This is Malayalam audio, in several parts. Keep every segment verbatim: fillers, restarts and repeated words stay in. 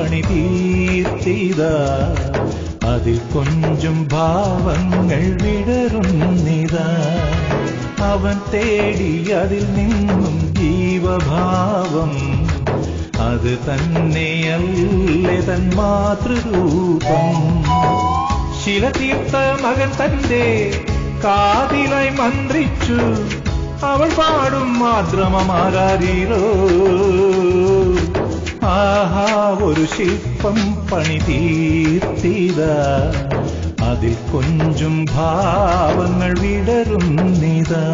പണി തീർത്തിതാ അതിൽ കൊഞ്ചും ഭാവങ്ങൾ വിടരുന്നിതാ അവൻ തേടി അതിൽ നിന്നും ജീവഭാവം അത് തന്നെയല്ലേ തൻ മാതൃരൂപം ശില തീർത്ത മകൻ തന്റെ കാതിലായി മന്ത്രിച്ചു അവൾ പാടും മാദ്രമമാരാരീരോ ആഹാ ഒരു ശില്പം പണി തീർത്തിതാ അതിൽ കൊഞ്ചും ഭാവങ്ങൾ വിടരുന്നിതാ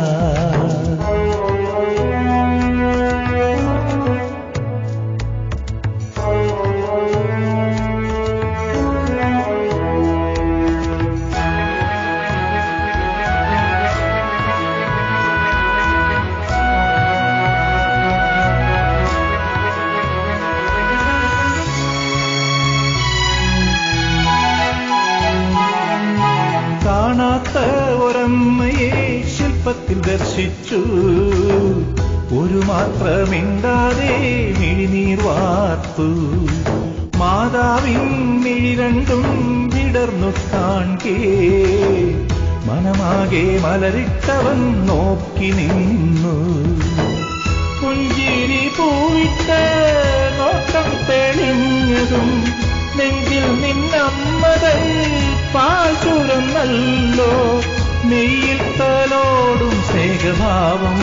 കാണാത്ത ഒരമ്മയെ ശില്പത്തിൽ ദർശിച്ചു ഒരു മാത്രമിണ്ടാതെ മിഴിനീർ വാർത്തു മാതാവിൻ മിഴി രണ്ടും വിടർന്നു കാൺകേ മനമാകെ മലരിട്ടവൻ നോക്കി നിന്നു പുഞ്ചിരി പൂവിട്ട് നോട്ടം തെളിഞ്ഞതും നെഞ്ചിൽ നിന്നമ്മതൻ പാൽ ചുരന്നല്ലോ നെയ്യിൽ തലോടും സ്നേഹഭാവം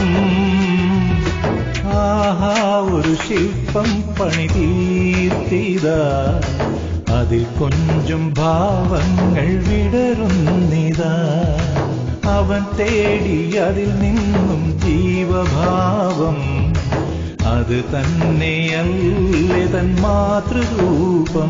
ആഹാ ഒരു ശില്പം പണി തീർത്തിതാ അതിൽ കൊഞ്ചും ഭാവങ്ങൾ വിടരുന്നിതാ അവൻ തേടി അതിൽ നിന്നും ജീവഭാവം അത് തന്നെയല്ലേ തൻ മാതൃരൂപം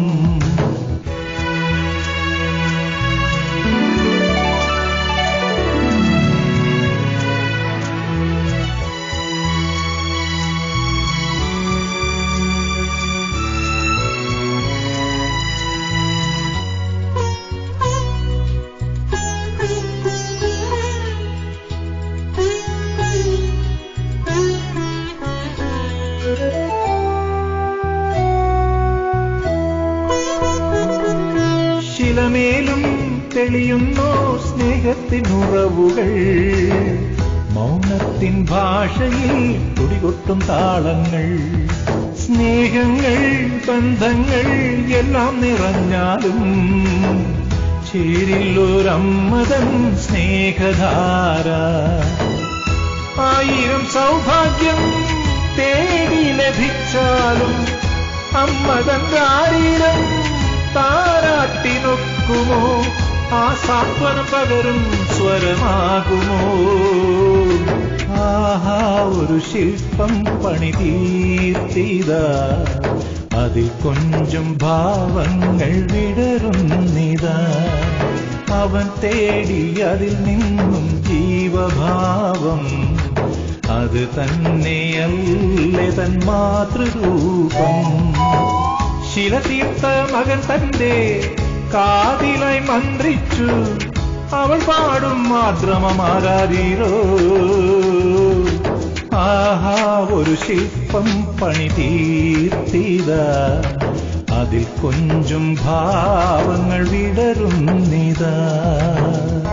ശിലമേലും തെളിയുന്നോ സ്നേഹത്തിനുറവുകൾ മൗനത്തിൻ ഭാഷയിൽ തുടികൊട്ടും താളങ്ങൾ സ്നേഹങ്ങൾ ബന്ധങ്ങൾ എല്ലാം നിറഞ്ഞാലും ചേരില്ലൊരമ്മതൻ സ്നേഹധാര ആയിരം സൗഭാഗ്യം തേടി ലഭിച്ചാലും അമ്മതൻ ആയിരം താരാട്ടിനൊക്കുമോ ആ സാന്ത്വനം പകരും സ്വരമാകുമോ ആഹാ ഒരു ശില്പം പണി തീർത്തിതാ അതിൽ കൊഞ്ചും ഭാവങ്ങൾ വിടരുന്നിതാ അവൻ തേടി അതിൽ നിന്നും ജീവഭാവം അത് തന്നെയല്ലേ തൻ മാതൃരൂപം ശില തീർത്ത മകൻ തന്റെ കാതിലായി മന്ത്രിച്ചു അവൾ പാടും മാദ്രമമാരാരീരോ ആഹാ ഒരു ശില്പം പണി തീർത്തിതാ അതിൽ കൊഞ്ചും ഭാവങ്ങൾ വിടരുന്നിതാ